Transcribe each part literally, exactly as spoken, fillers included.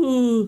Uh,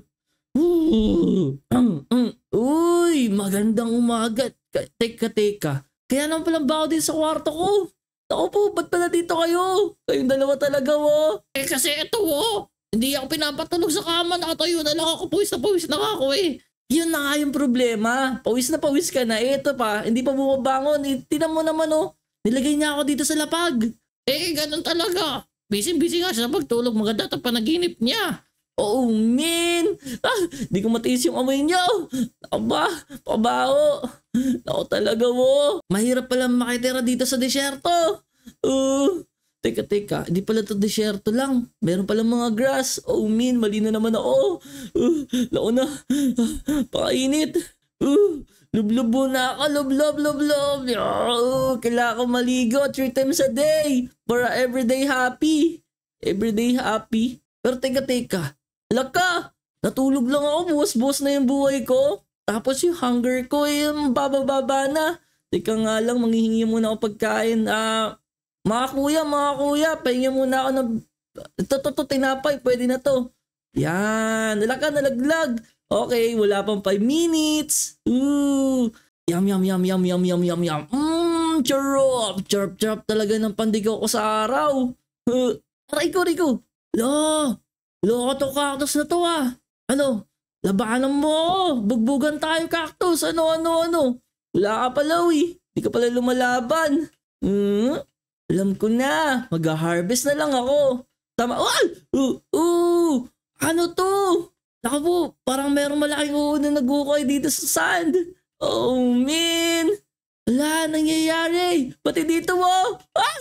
uh, Uy, magandang umaga. Teka, teka. Kaya naman palang ba ako din sa kwarto ko? Ako po, ba't pala dito kayo? Kayong dalawa talaga, wo. Eh kasi ito, wo. Hindi ako pinapatulog sa kama. Nakatayo na lang ako. Pawis na pawis na ako eh. Yun na nga yung problema. Pawis na pawis ka na. Eh, ito pa, hindi pa bumabangon. Eh, tinan mo naman, oh. Nilagay niya ako dito sa lapag. Eh, ganun talaga. Busy-busy nga siya sa pagtulog. Maganda ito panaginip niya. Oh, man. Ah, di ko matiis yung amoy niya. Aba, pabaho. Ako talaga, wo. Mahirap pala makitira dito sa desyerto. Uh, teka, teka. Hindi pala ito desyerto lang. Meron pala mga grass. Oh, man. Mali na naman ako. Uh, lako na. Uh, pakainit. Uh, lublubo na ako. Lublob, lublob. Uh, kailangan ko maligo three times a day. Para everyday happy. Everyday happy. Pero teka, teka. Laka, natulog lang ako, buwas-buwas na yung buhay ko. Tapos yung hunger ko, eh, bababa na. Teka nga lang, manghihingi muna ako pagkain. Ah, mga kuya, mga kuya, pahingi muna ako ng... Ito, ito, ito, tinapay, pwede na to. Yan, laka, nalaglag. Okay, wala pang five minutes. Ooh, yum, yum, yum, yum, yum, yum, yum, yum. Mmm, charop, charop, charop talaga ng pandigaw ko sa araw. Uh, aray ko, aray ko. Lo, loko to cactus na to ah. Ano? Labanan mo. Bugbugan tayo cactus. Ano, ano, ano? Wala ka pala eh. Di ka pala lumalaban. Hmm? Alam ko na. Mag-harvest na lang ako. Tama. Oh! Uh, uh, ano to? Naku po, parang merong malaking uod na nagukay dito sa sand. Oh man. Wala, nangyayari. Pati dito mo. Ah!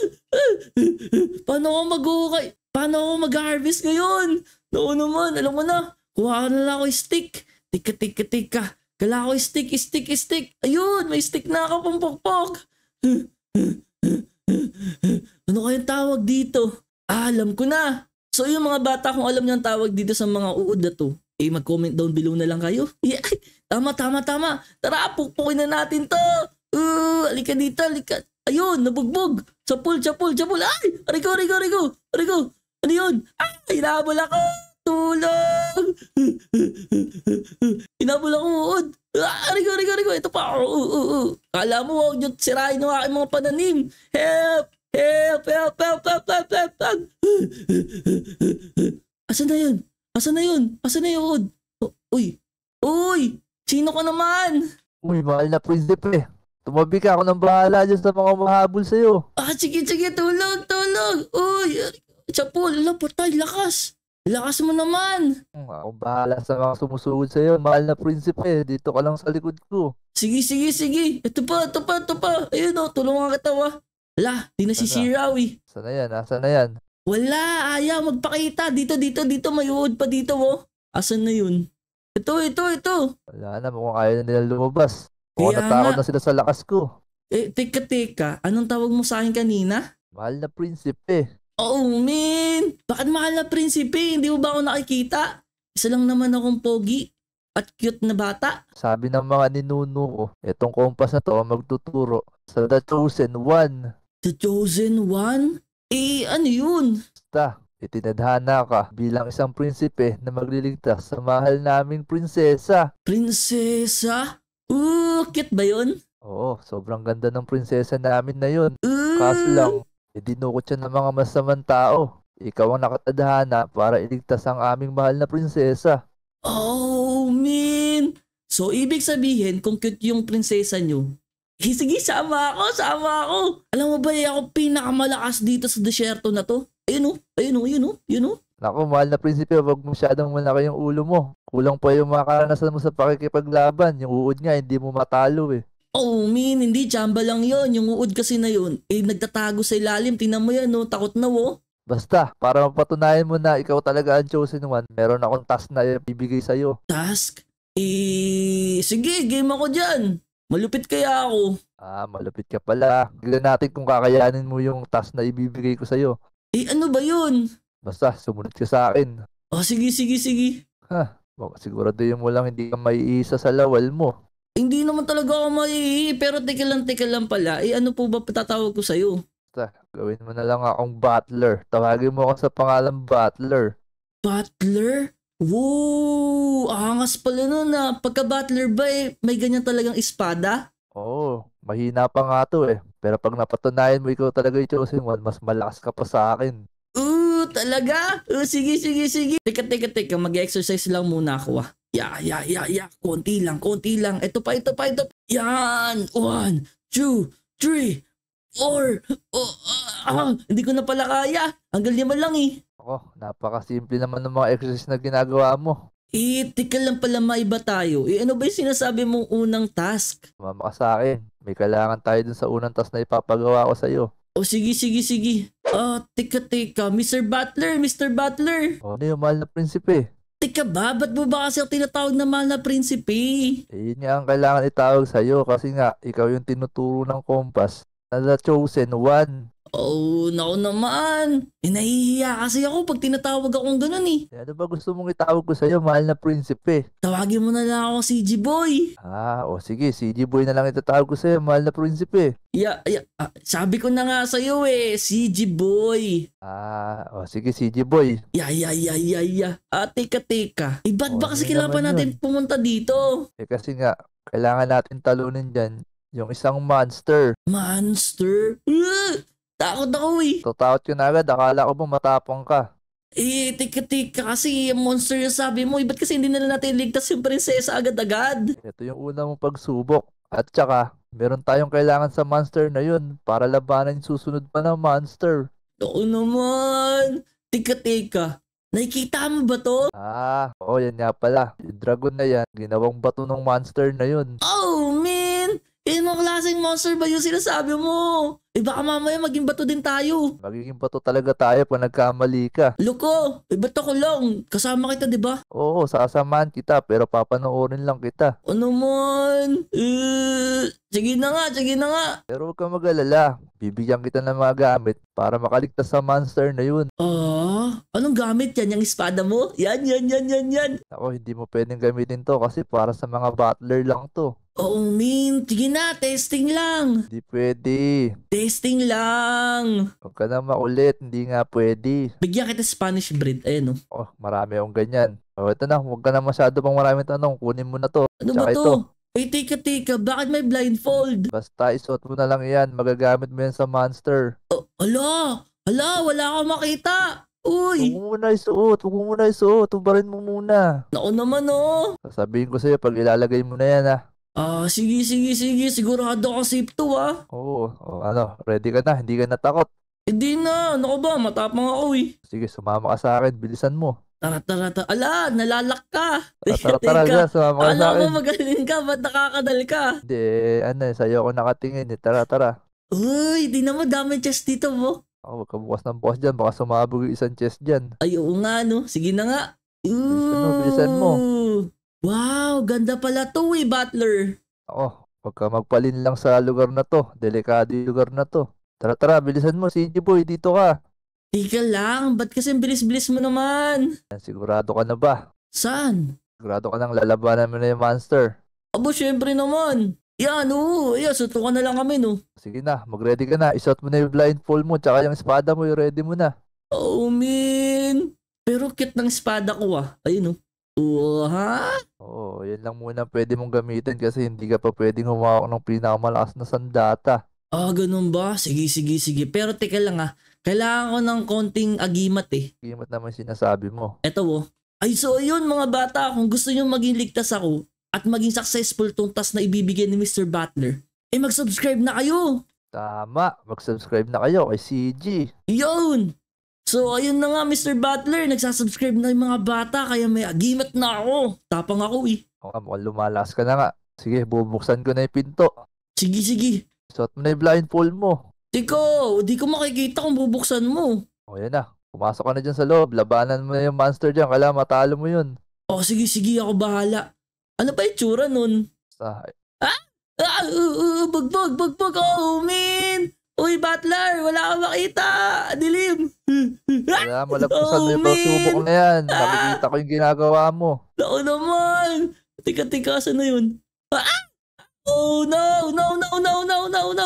Paano ako mag-ukay? Paano ako mag-harvest ngayon? Noon naman, alam mo na. Kuha na lang ako stick. Tika, tika, tika. Kailangan ko stick, stick, stick. Ayun, may stick na ako pang pokpok. Ano kayong tawag dito? Ah, alam ko na. So yung mga bata, kung alam niyo ang tawag dito sa mga uod na to, eh mag-comment down below na lang kayo. Yeah. Tama, tama, tama. Tara, pukpukin na natin to. Uh, alika dito, alika. Ayun, nabugbog. Sapul, sapul, sapul. Ay! Ariko, ariko, ariko. Ariko. Ano yun? Ay, hinabol ako. Tulong. Hinabol ako uod. Ah, ariko, ariko, ariko. Ito pa. Uh, uh, uh. Kala mo, huwag nyo sirain ng aking mga pananim. Help! Help! Help! Help! Help! Help! Help! Help! Asan na yun? Asan na yun? Asan na yun uod? Oh, uy! Uy! Sino ka naman? Uy, mahal na prinsipe. Tumabi ka, ako nang bahala dyan sa mga mahabol sa'yo. Ah, sige, sige, tulog, tulog. Uy, Chapul, ala, patay, lakas. Lakas mo naman. Ako bahala sa mga sumusugod sa'yo, mahal na prinsipe. Dito ka lang sa likod ko. Sige, sige, sige. Ito pa, ito pa, ito pa. Ayun o, tulungan kita wa. Ala, di nasisiraw eh. Saan na yan, asan na yan? Wala, ayaw magpakita. Dito, dito, dito, may uod pa dito o. Asan na yun? Ito, ito, ito. Wala na, mukhang ayaw na nila lumabas. Mukhang Kaya natakot nga. na sila sa lakas ko. Eh, teka, teka. Anong tawag mo sa akin kanina? Mahal na prinsipe. Oh, man. Bakit mahal na prinsipe? Hindi mo ba ako nakikita? Isa lang naman akong pogi at cute na bata. Sabi ng mga ninuno ko, itong kompas na to magtuturo sa The Chosen One. The Chosen One? Eh, ano yun? Basta, itinadhana ka bilang isang prinsipe na magliligtas sa mahal naming prinsesa. Prinsesa? Uh, cute ba yun? Oo, sobrang ganda ng prinsesa namin na yun. Uh, Kaso lang, idinukot siya ng mga masamang tao. Ikaw ang nakatadhana para iligtas ang aming mahal na prinsesa. Oh, man. So, ibig sabihin, kung cute yung prinsesa nyo, eh, sige, sama ako, sama ako. Alam mo ba, eh, ako pinakamalakas dito sa desyerto na to. Ayun o, ayun o, ayun o, ayun o. Naku, mahal na prinsipe, wag masyadong malaki yung ulo mo. Kulang pa yung mga karanasan mo sa pakikipaglaban. Yung uod nga, hindi mo matalo eh. Oh, min, hindi, tsamba lang yon. Yung uod kasi na yun, eh, nagtatago sa ilalim. Tingnan mo yan, no? Takot na, wo. Basta, para mapatunayan mo na ikaw talaga ang chosen one, meron akong task na ibibigay sa'yo. Task? Eh, sige, game ako dyan. Malupit kaya ako. Ah, malupit ka pala. Tignan natin kung kakayanin mo yung task na ibibigay ko sa'yo. Eh, ano ba yun? Basta, sumunod ka sa akin. Oh, sige, sige, sige. Ha, baka siguraduhin mo lang hindi ka maiisa sa lawal mo. Hindi naman talaga ako maiihi, pero teka lang, teka lang pala. Eh, ano po ba patatawag ko sa'yo? Basta, gawin mo na lang akong Butler. Tawagin mo ako sa pangalang Butler. Butler? Wow! Angas pala nun na. Pagka-Butler ba eh, may ganyan talagang espada? Oo, mahina pa nga to eh. Pero pag napatunayan mo ikaw talaga yung chosen one, mas malakas ka pa sa akin. Oo, talaga? Oo, sige, sige, sige. Teka, teka, teka. Mag-exercise lang muna ako ah. Ya, ya, ya, ya. Konti lang, konti lang. Ito pa, ito pa, ito pa. Yan! One, two, three, four. Oh, ah, ah, hindi ko na pala kaya. Hanggang lima lang eh. Ako, napakasimple naman ng mga exercise na ginagawa mo. Eh, tika lang pala maiba tayo. Eh, ano ba yung sinasabi mong unang task? Sumama ka sa akin. May kailangan tayo dun sa unang task na ipapagawa ko sa'yo. O sige, sige, sige. Ah, tika, tika. mister Butler, mister Butler. O, ano yung mahal na prinsipe? Tika ba? Ba't mo ba kasi ang tinatawag na mahal na prinsipe? Eh, yun nga ang kailangan itawag sa'yo kasi nga, ikaw yung tinuturo ng compass na the chosen one. Oh, naku naman. Eh, nahihiya kasi ako pag tinatawag akong ganun eh. Eh, ano ba gusto mong itawag ko sa'yo, mahal na prinsipe? Tawagin mo na lang ako CeeGee boy. Ah, o sige, CeeGee boy na lang itatawag ko sa'yo, mahal na prinsipe. Ya, ya, ah, sabi ko na nga sa'yo eh, CeeGee boy. Ah, o sige, CeeGee boy. Ya, ya, ya, ya, ya. Ah, teka, teka. Eh, ba't O, ba kasi ano kailangan pa naman natin yun? pumunta dito? Eh kasi nga, kailangan natin talunin dyan yung isang monster. Monster? Uh, takot ako eh. Tatakot ka na agad, akala ko ba matapang ka. Eh, teka, teka kasi yung monster yung sabi mo. Eh, ba't kasi hindi na lang natin ligtas yung prinsesa agad-agad? Ito yung una mong pagsubok. At saka, meron tayong kailangan sa monster na yun para labanan yung susunod pa ng monster. Oo naman. Teka, teka. Nakikita mo ba to? Ah, oo, yan nga pala. Yung dragon na yan, ginawang bato ng monster na yun. Oh, man! Eh, mga klaseng monster ba yung sinasabi mo? Eh, baka mamaya maging bato din tayo. Magiging bato talaga tayo pag nagkamali ka. Loko, eh, ba't ako lang? Kasama kita, di ba? Oo, sasamahan kita pero papanoorin lang kita. Ano man? Eh, sige na nga, sige na nga. Pero huwag kang mag-alala. Bibigyan kita ng mga gamit para makaligtas sa monster na yun. Ah, anong gamit yan? Yung espada mo? Yan, yan, yan, yan, yan. Ako, hindi mo pwedeng gamitin to kasi para sa mga butler lang to. Oo, min. Sige na, testing lang. Hindi pwede. Testing lang. Huwag ka na makulit, hindi nga pwede. Bigyan kita Spanish bread. Ayan, oh. Oh, marami akong ganyan. Oh, ito na, huwag ka na masyado pang maraming tanong. Kunin mo na to. Ano ba Tsaka to? ito. Eh, teka, teka. Bakit may blindfold? Basta isuot mo na lang yan. Magagamit mo yan sa monster. Oh, ala! Ala, wala akong makita. Huwag Uy! mo muna isuot. Huwag mo muna isuot. Tubarin mo muna. Naku naman, oh. Sasabihin ko sa'yo pag ilalagay mo na yan, ha. Ah, sige, sige, sige. Sigurado ka safe to, ah. Oo. Oh, ano, ready ka na. Hindi ka natakot. Hindi na. Naku ba, matapang ako, eh. Sige, sumama ka sa akin. Bilisan mo. Tara, tara, tara. Ala, nalalak ka. Tara, tara, tara. Tara, sumama ka sa Alam akin. mo, magaling ka. Ba't nakakadal ka? Hindi, eh, ano, sa'yo ako nakatingin. Eh. Tara, tara. Uy, di naman dami chest dito, mo. Ako, huwag ka bukas ng bukas dyan. Baka sumabog yung isang chest dyan. Ay, oo nga, no. Sige na nga. Bilisan mo, bilisan mo. Wow, ganda pala to, eh, Butler. Ako, huwag ka magpalin lang sa lugar na to. Delikado yung lugar na to. Tara, tara. Bilisan mo, CeeGee boy. Dito ka. Tika lang, ba't kasi bilis-bilis mo naman? Yan, sigurado ka na ba? Saan? Sigurado ka nang lalabanan mo na yung monster. Abo, syempre naman. Yan, oo. Yan, sutukan na lang kami, no. Sige na, mag-ready ka na. Isuot mo na yung blindfold mo, tsaka yung espada mo, yung ready mo na. Oh, man. Pero kit ng espada ko, ah. Ayun, no. Oo, ha? Oo, yan lang muna pwede mong gamitin kasi hindi ka pa pwedeng humawak ng pinakamalakas na sandata. Ah, ganun ba? Sige, sige, sige. Pero teka lang, ah. Kailangan ko ng konting agimat, eh. Gimat naman sinasabi mo. Eto, oh. Ay, so ayun, mga bata. Kung gusto nyo maging ligtas ako at maging successful tong task na ibibigay ni mister Butler, eh mag-subscribe na kayo. Tama, mag-subscribe na kayo kay CeeGee. Yun! So ayun na nga mister Butler, nagsasubscribe na yung mga bata kaya may agimat na ako. Tapang ako eh. O nga, mukhang lumalas ka na nga. Sige, bubuksan ko na yung pinto. Sige, sige. Isuot mo na yung blindfold mo. Tiko, di ko makikita kung bubuksan mo. O yan na, pumasok ka na dyan sa loob. Labanan mo na yung monster dyan, kailangan matalo mo yun. Oh, sige, sige, ako bahala. Ano ba yung tsura nun? Sa... Ah! Ah! Uh, uh, bugbog, bugbog, oh, man! Uy, Butler, wala kang makita! Dilim! Kaya malagpasan mo yung pagsubok na yan. Nakikita ko yung ginagawa mo. Naku naman! Tika, tika, saan na yun? Ah! Oh, no! No, no, no, no, no, no!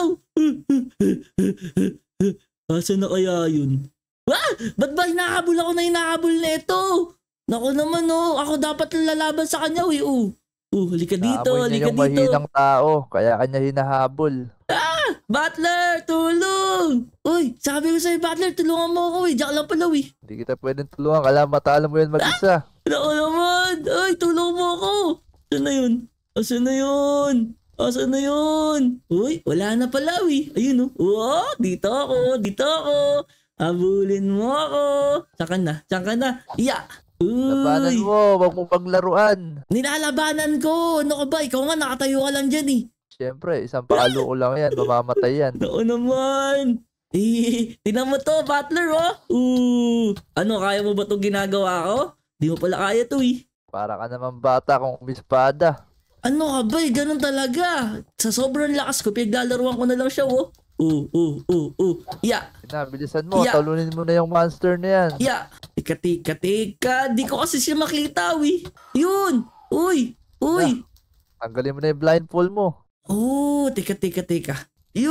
Asan na kaya yun? Ah! Ba't ba hinahabol ako na hinahabol na ito? Naku naman oh, ako dapat lalaban sa kanya eh. Oh, oh halika dito, Naamoy halika niya yung dito. mahinang tao, kaya kanya hinahabol. Ah! Butler, tulong! Uy, sabi ko sa'yo, Butler, tulungan mo ako eh. Diyak lang pala eh. Hindi kita pwedeng tulungan, kailangan matalo mo yan mag-isa. Naku naman! Ay, tulong mo ako! Asan na yun? Asan na yun? Asan na yun? Uy, wala na pala eh. Ayun oh. Oh, dito ako, dito ako. Habulin mo ako. Saan ka na? Saan ka na? Iya! Labanan Uy! mo, wag mo paglaruan. Nilalabanan ko! Ano ka ba? Ikaw nga, nakatayo ka lang dyan eh. Siyempre, isang pakaloko lang yan, mamamatay yan. Oo naman. Eh, tingnan mo to, Butler, oh. Ooh. Ano, kaya mo ba itong ginagawa ko? Di mo pala kaya to, eh. Para ka naman bata kung umispada. Ano ka ba, eh? Ganun talaga. Sa sobrang lakas ko, pinaglalaruan ko na lang siya, oh. Oo, oo, oo, oo. Ya. Pinabilisan mo, Yeah. talunin mo na yung monster na yan. Ya. Tika, tika, tika. Di ko kasi siya makita, eh. Yun. Uy. Uy. Tanggalin mo na yung blindfold mo. Oh, tika, tika, tika.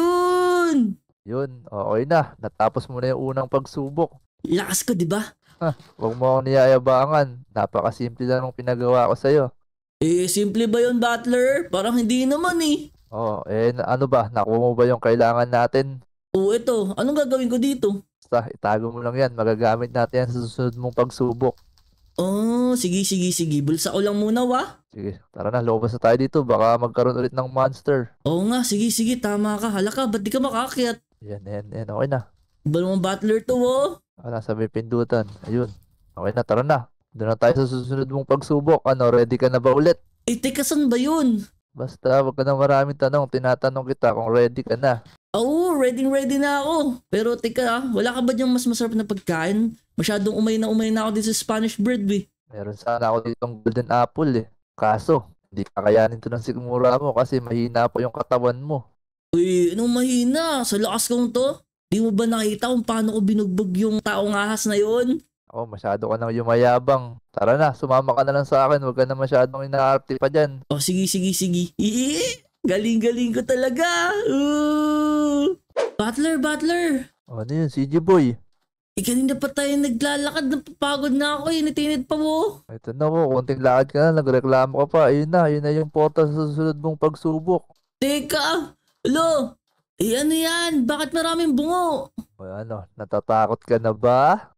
Yun. Yun, okay na. Natapos mo na yung unang pagsubok. Lakas ko, di ba? Ha, huwag mo akong niyayabangan. Napakasimple lang ng pinagawa ko sa'yo. Eh, simple ba yun, Butler? Parang hindi naman, eh. Oh, eh na- ano ba? Nakuha mo ba yung kailangan natin? Oh, ito. Anong gagawin ko dito? Basta, itago mo lang yan. Magagamit natin yan sa susunod mong pagsubok. Oh, sige, sige, sige. Bulsa ko lang muna, wa? Sige, tara na. Lumabas na tayo dito. Baka magkaroon ulit ng monster. Oo nga, sige, sige. Tama ka. Hala ka, ba't di ka makaakyat? Yan, yan, yan. Okay na. Ba naman Butler to, oh? Wala, sa may pindutan. Ayun. Okay na, tara na. Doon na tayo sa susunod mong pagsubok. Ano, ready ka na ba ulit? Eh, teka, saan ba yun? Basta, wag ka na maraming tanong. Tinatanong kita kung ready ka na. Oo, ready ready na ako. Pero teka, ah, wala ka ba diyang mas masarap na pagkain? Masyadong umay na umay na ako dito sa Spanish bread, eh. Meron sana ako ditong golden apple eh. Kaso, hindi kakayanin to ng sikmura mo kasi mahina po yung katawan mo. Uy, anong mahina? Sa lakas kong to? Di mo ba nakita kung paano ko binugbog yung taong ahas na yon? Ako, masyado ka nang yumayabang. Tara na, sumama ka na lang sa akin. Huwag ka na masyadong inaarte pa dyan. Oh, sige, sige, sige. Ii, galing-galing ko talaga. Ooh. Butler, Butler. O, ano yun, CeeGee boy? Eh, kanina pa tayo naglalakad. Napapagod na ako eh. Natinid pa mo. Ito na po, konting lakad ka na, nagreklamo ka pa. Ayun na, ayun na yung portal sa susunod mong pagsubok. Teka. Alo. Eh, ano yan? Bakit maraming bungo? O, ano, natatakot ka na ba?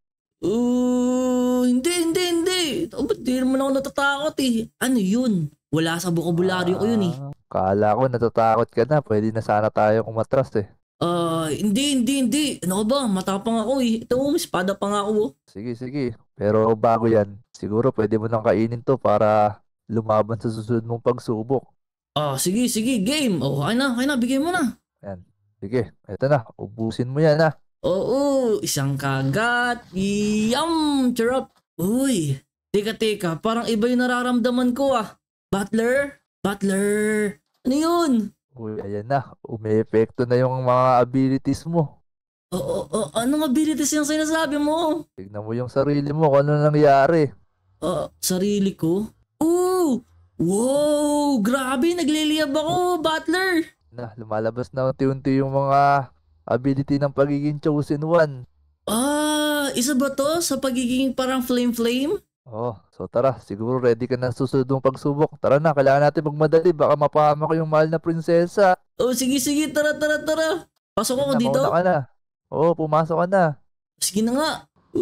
Uh, hindi, hindi, hindi. Oh, ba't di naman ako natatakot eh? Ano yun? Wala sa bokabularyo ko yun eh. Ah, kala ko natatakot ka na. Pwede na sana tayo umatras eh. Ah, hindi, hindi, hindi. Ano ka ba? Matapang ako eh. Ito, may espada pa nga ako. Oh. Sige, sige. Pero bago yan, siguro pwede mo nang kainin to para lumaban sa susunod mong pagsubok. Ah, sige, sige, game. Oh, kaya na, kaya na, bigay mo na. Yan. Sige, eto na. Ubusin mo yan ha. Oo, isang kagat. Yum! Charap. Uy, teka, teka. Parang iba yung nararamdaman ko ah. Butler? Butler? Ano yun? Uy, ayan na. Umi-epekto na yung mga abilities mo. Oo, oh, anong abilities yung sinasabi mo? Tignan mo yung sarili mo kung ano nangyari. Ah, sarili ko? Ooh! Wow! Grabe, nagliliyab ako, Butler! Na, lumalabas na unti-unti yung mga ability ng pagiging chosen one. Ah, isa ba to sa pagiging parang flame-flame? Oh, so tara, siguro ready ka na sa susunod mong pagsubok. Tara na, kailangan natin magmadali, baka mapahamak yung mahal na prinsesa. Oh, sige, sige, tara, tara, tara. Pasok ako Yan na, dito. mauna ka na. Oo, pumasok ka na. Sige na nga.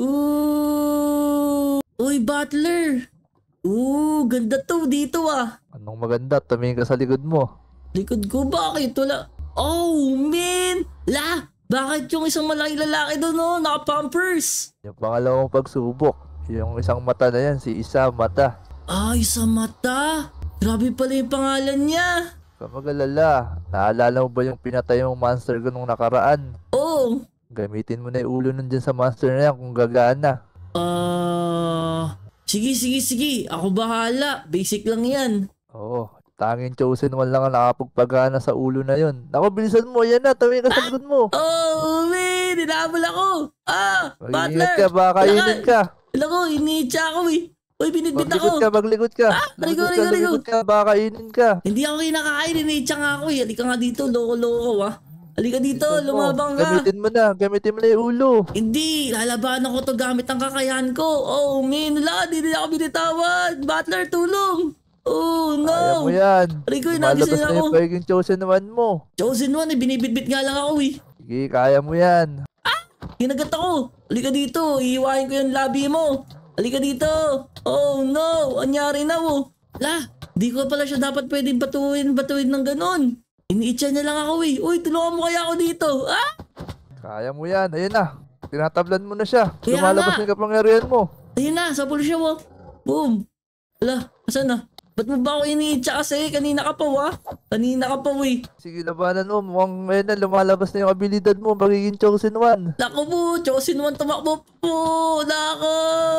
Ooh! Uy, Butler! Ooh, ganda to dito ah. Anong maganda, tumingin ka sa likod mo. Likod ko, bakit? Wala. Oh, man! La! Bakit yung isang malaking lalaki doon, no? Naka-pampers? Yung pangalawang pagsubok, yung isang mata na yan, si Isa Mata. Ay, sa mata! Grabe pala yung pangalan niya. Kamagalala, naalala mo ba yung pinatay mong monster ko nung nakaraan? Oh! Gamitin mo na yung ulo nun dyan sa monster na yan kung gagana. Ah... sige, sige, sige. Ako bahala. Basic lang yan. Oo, tanging chosen one lang ang nakapagpagana sa ulo na yun. Naku, bilisan mo, yan na, tawin ka sa likod mo. Oh, umi! Dinabol ako! Ah! Mag-iingat Butler! ka, baka kainin ka. Alam ko, iniitsa ako eh. Uy, binitbit Maglikod ako. ka, maglikod ka. Ah, Maglikod rigo, ka, rigo, rigo. maglikod ka, baka kainin ka. Hindi ako kinakain, iniitsa nga ako eh. Halika nga dito, loko-loko ah. Halika dito, Bilisan mo. lumabang ka. Gamitin mo na, gamitin mo na yung ulo. Hindi, lalabanan ko to gamit ang kakayahan ko. Oh, min, wala, di na ako binitawan. Butler, tulong. Oh, no. Kaya mo yan. Rico, Lumalabas nagising na ako. yung pagiging chosen one mo. Chosen one, eh, binibitbit nga lang ako eh. Sige, kaya mo yan. Kinagat ako. Halika dito, iiwain ko yung labi mo. Halika dito. Oh, no, anyari na oh. La, di ko pala siya dapat pwedeng batuin, batuin ng ganon. Iniitsa niya lang ako eh. Uy, tulungan mo kaya ako dito. Ah! Kaya mo yan. Ayun na. Tinatablan mo na siya. Kaya Lumalabas nga. na yung kapangyarihan mo. Ayun na, sa pulisya mo. Boom. Ala, asan na? Ba't mo ba ako iniitsa kasi? Kanina ka pa wa? Kanina ka pa eh. Sige, labanan mo. Mukhang ayun na, lumalabas na yung abilidad mo. Magiging chosen one. Nako po, chosen one tumakbo po. Nako.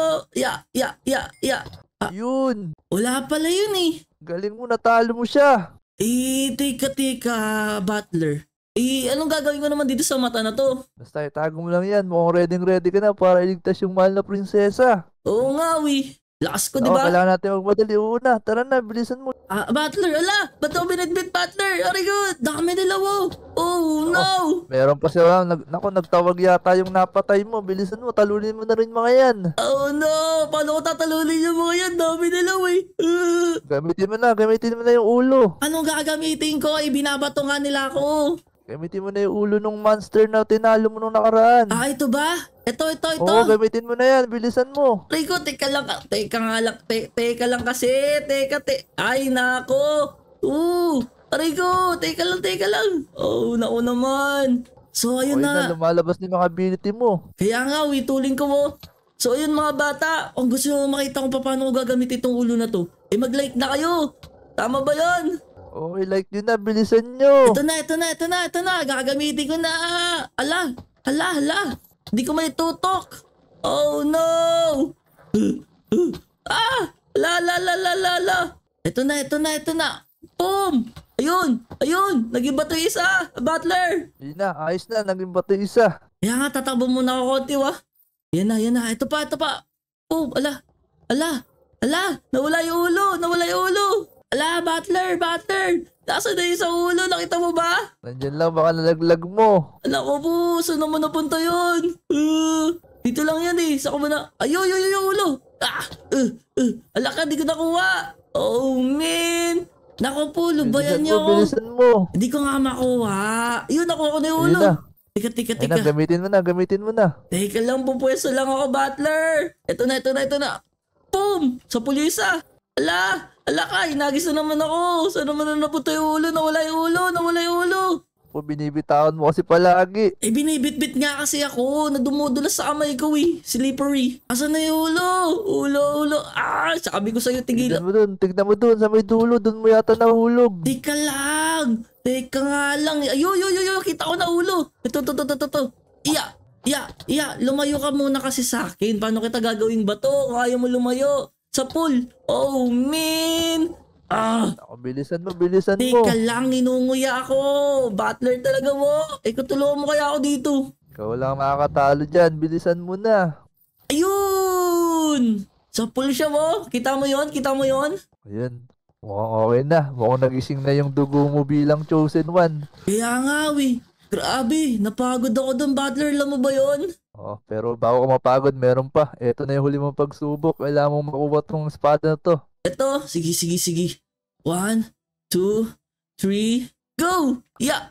Ya, ya, ya, ya. Ah, Yun. wala pala yun eh. Galing mo, natalo mo siya. Eh, teka, teka, Butler. Eh, anong gagawin ko naman dito sa mata na to? Basta itago mo lang yan. Mukhang ready ready ka na para iligtas yung mahal na prinsesa. Oo nga, wi. Lakas ko, di Oo, ba? kailangan natin magmadali. Una, tara na, bilisan mo. Ah, Butler, ala! Ba't ako binitbit, Butler? Very good! Dami nila, wow! Oh, no! Meron pa siya. Nag, naku, nagtawag yata yung napatay mo. Bilisan mo, talunin mo na rin mga yan. Oh, no! Paano ko tatalunin yung mga yan? Dami nila, wey! Uh, Gamitin mo na, gamitin mo na yung ulo. anong gagamitin ko? Eh, binabato nga nila ako. Gamitin mo na yung ulo ng monster na tinalo mo nung nakaraan. Ah, ito ba? Ito, ito, ito. Oo, gamitin mo na yan. Bilisan mo. Rico, teka lang, ka- teka nga lang, te, teka lang kasi, teka, te, ay, nako. Uh, Rico, teka lang, teka lang. Oh, naku naman. So, ayun Ayun na. na, lumalabas na yung mga ability mo. Kaya nga, wituling ko mo. So, ayun mga bata, kung gusto nyo makita kung paano ko gagamit itong ulo na to, eh mag-like na kayo. Tama ba yan? Okay, like nyo na, bilisan nyo. Ito na, ito na, ito na, ito na. Gagamitin ko na. Ala, ala, ala. Hindi ko may tutok. Oh, no. Ah, la, la, la, la, la, la. Ito na, ito na, ito na. Boom. Ayun, ayun. Naging bato yung isa, Butler. Yun na, ayos na, naging bato isa. Kaya nga, tatakbo muna ako konti, wa. Yan na, yan na. Ito pa, ito pa. Boom, ala, ala, ala. Nawala yung ulo, nawala yung ulo. Ala, Butler, Butler. Nasaan na yung sa ulo? Nakita mo ba? Nandyan lang, baka nalaglag mo. Ala ko po, saan naman napunta yun? Uh, dito lang yan eh. Saan ko ba na? Ayo, ayo, ayo, yung ulo. Ah, uh, uh. Ala ka, di ko nakuha. Oh, man. Naku po, lubayan Bilisan niyo mo, ako. bilisan mo. Hindi ko nga makuha. Yun, nakuha ko na yung Ayun ulo. na. Tika, tika, Ayun na, tika. gamitin mo na, gamitin mo na. Teka lang, pupwesto lang ako, Butler. Ito na, ito na, ito na. Boom! Sa pulisa. Ala! Ala ka, inagis na naman ako. Saan naman na napunta yung ulo? Nawala yung ulo, nawala yung ulo. O, binibitawan mo kasi palagi. Eh, binibit-bit nga kasi ako. Nadumudulas sa kamay ko eh. Slippery. Asan na yung ulo? Ulo, ulo. Ah, sabi ko sa'yo, Tignan tigilan. mo dun, tignan mo dun, sa may dulo, dun mo yata nahulog. Teka lang. Teka nga lang. Ayo, yo, yo, yo. Kita ko na ulo. Ito, ito, ito, ito, ito. Iya, iya, iya. Lumayo ka muna kasi sa akin. Paano kita gagawing bato? Kung ayaw mo lumayo. Sa pool. Oh, man. Ah. Ako, bilisan mo, bilisan mo. Teka lang, inunguya ako. Butler talaga mo. Eh, kutulungan mo kaya ako dito. Ikaw lang makakatalo dyan, bilisan mo na. Ayun! Sa pool siya mo. Kita mo yon? Kita mo yon? Ayun, mukhang okay na. Mukhang nagising na yung dugo mo bilang chosen one. Kaya nga, we. Grabe, napagod ako doon, Butler. Alam mo ba yon? Oh, pero bago ka mapagod, meron pa. Ito na yung huli mong pagsubok. Kailangan mong makuha tong espada na to. Ito, sige, sige, sige. One, two, three, go! Yeah!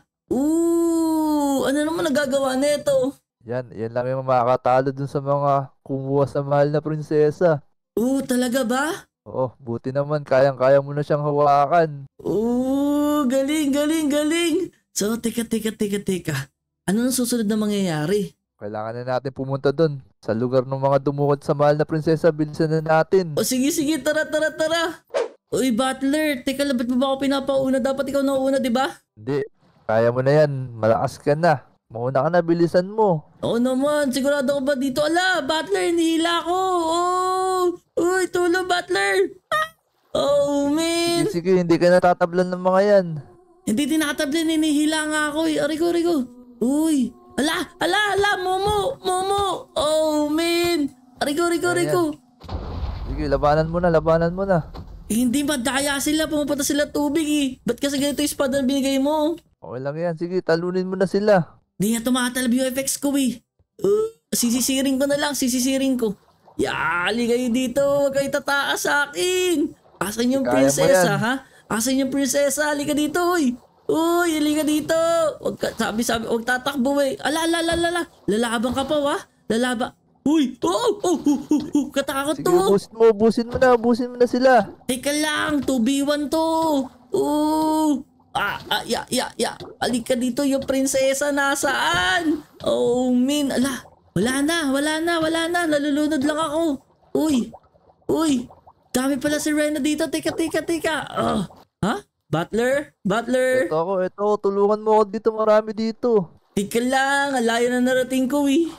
Ooh! Ano naman nagagawa nito? Yan, yan lang yung makakatalo dun sa mga kumuha sa mahal na prinsesa. Ooh, talaga ba? Oo, buti naman, kayang-kaya mo na siyang hawakan. Ooh, galing, galing, galing! So, teka, teka, teka, teka. Ano nang susunod na mangyayari? Kailangan na natin pumunta dun. Sa lugar ng mga dumukot sa mahal na prinsesa, bilisan na natin. O sige, sige, tara, tara, tara! Uy, Butler, teka lang, ba't mo ba ako pinapauna? Dapat ikaw nauna, di ba? Hindi, kaya mo na yan. Malakas ka na. Mauna ka na, bilisan mo. Oo naman, sigurado ko ba dito? Ala, Butler, nihila ko! Oh! Uy, tulong, Butler! Ah! Oh, man! Sige, sige, hindi ka natatablan ng mga yan. Hindi tinatablin, hinihila nga ako eh. Arigo, arigo. Uy! Ala! Ala! Ala! Momo! Momo! Oh, man! Arigo, arigo, Ayan. arigo. Sige, labanan mo na, labanan mo na. Eh, hindi madaya sila. Pumupunta sila tubig eh. Ba't kasi ganito yung espada na binigay mo? Okay lang yan. Sige, talunin mo na sila. Di nga tumatalab yung effects ko eh. Uh, sisisiring ko na lang, sisisiring ko. Yali kayo dito, huwag kayo tataas sa akin. Asan yung Kaya mo prinsesa yan. ha? Asan yung prinsesa? Halika dito uy. Uy, halika dito. Wag ka, sabi sabi, huwag tatakbo eh. Ala, ala, ala, ala. Lalaban ka pa wa? Lalaba. Uy, oh, oh, oh, oh, oh. Katakot Sige, to. ubusin mo, ubusin mo na, ubusin mo na sila. Teka lang, two v one to. Oh. Ah, ah, ya, ya, ya. Halika dito, yung prinsesa nasaan? Oh, min. Ala, wala na, wala na, wala na. Nalulunod lang ako. Uy, uy. Dami pala si Rena dito. Teka, teka, teka. Oh. Ha? Butler? Butler? Ito ako, ito ako. Tulungan mo ako dito, marami dito. Teka lang, alayo na narating ko eh.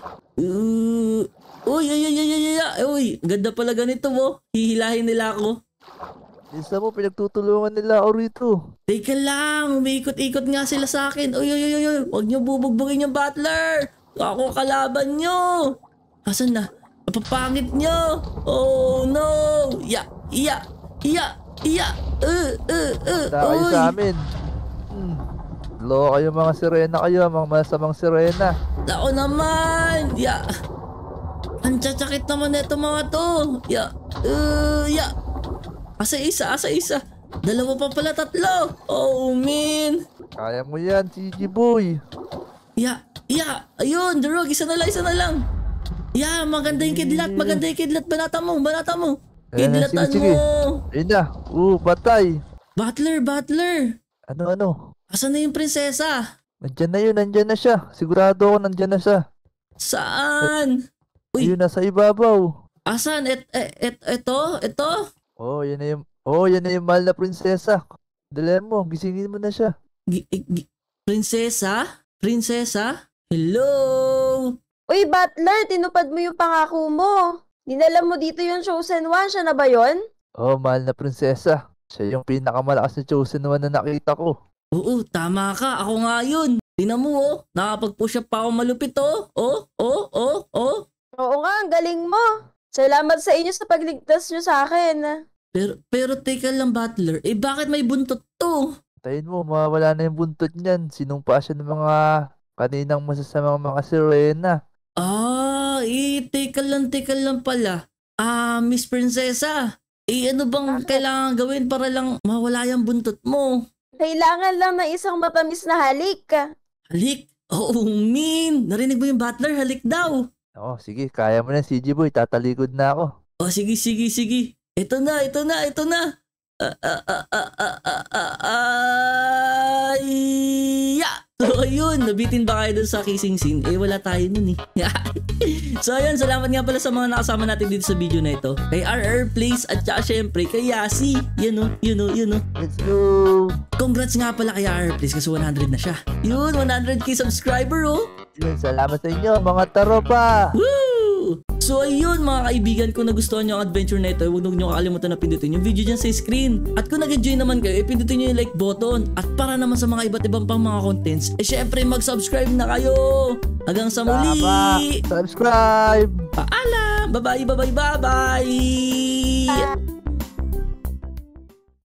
Uh, uy, uy, uy, uy, uy, uy. Uy, ganda pala ganito mo. Hihilahin nila ako. Isa mo, pinagtutulungan nila ako rito. Teka lang, umiikot-ikot nga sila sa akin. Uy, uy, uy, uy, huwag niyo bubugbugin yung Butler. Ako kalaban niyo. Asan na? Napapangit niyo. Oh no. Ya, iya, iya, iya. Uh, uh, uh. Dahil Uy. sa amin. Hmm. Loko kayo mga sirena kayo, mga masamang sirena. Ako naman. Ya. Ang tsatsakit naman neto mga to. Ya. Uh, ya. Asa isa, asa isa. Dalawa pa pala, tatlo. Oh, man. Kaya mo yan, CeeGee boy. Ya, ya. Ayun, Durog. Isa na lang, isa na lang. Ya, maganda yung kidlat. Maganda yung kidlat. Banata mo, banata mo. Ayan na, Kidlatan sige, sige. mo. Ayun na. Uh, batay. Butler, Butler. Ano, ano? Asan na yung prinsesa? Nandyan na yun, nandyan na siya. Sigurado ako nandyan na siya. Saan? Uy. Ayun, nasa ibabaw. Asan? Et, et, et, eto? Ito? Oh, yan na yung, oh, yan na yung mahal na prinsesa. Dali mo, gisingin mo na siya. Gi, gi, prinsesa? Prinsesa? Hello? Uy, Butler, tinupad mo yung pangako mo. Dinala mo dito yung Chosen One, siya na ba yun? Oh, mahal na prinsesa. Siya yung pinakamalakas na chosen one na nakita ko. Oo, tama ka. Ako nga yun. Tingnan mo oh. Nakapag-push up pa ako malupit oh. Oh, oh, oh, oh. Oo nga, ang galing mo. Salamat sa inyo sa pagligtas nyo sa akin. Pero, pero teka lang Butler. Eh bakit may buntot to? Tayin mo, mawawala na yung buntot niyan. Sinumpa siya ng mga kaninang masasamang mga sirena. Ah, eh, teka lang, teka lang pala. Ah, Miss Prinsesa. Eh, ano bang kailangan gawin para lang mawala yung buntot mo? Kailangan lang ng isang matamis na halik. Halik? Oo, min. Narinig mo yung Butler? Halik daw. Oo, sige, kaya mo na, CeeGee boy. Tatalikod na ako. Oh, sige, sige, sige. Ito na, ito na, ito na. Ah, ah, ah, ah, ah, ah, ah, ah, ya! So, ayun, nabitin ba kayo dun sa kissing scene? Eh, wala tayo nun eh. So, ayun, salamat nga pala sa mga nakasama natin dito sa video na ito. Kay R R Playz at saka syempre kay Yasi. Yun o, yun o, yun o. Let's go! Congrats nga pala kay R R Playz kasi one hundred na siya. Yun, one hundred k subscriber oh. Yun, salamat sa inyo, mga taropa! Woo! So ayun mga kaibigan, kung nagustuhan nyo ang adventure na ito, huwag nyo kakalimutan na pindutin yung video dyan sa screen. At kung nag-enjoy naman kayo, eh, pindutin nyo yung like button. At para naman sa mga iba't ibang pang mga contents, eh syempre mag-subscribe na kayo. Hanggang sa muli! Tama! Subscribe! Paalam! Bye-bye, bye-bye, bye-bye!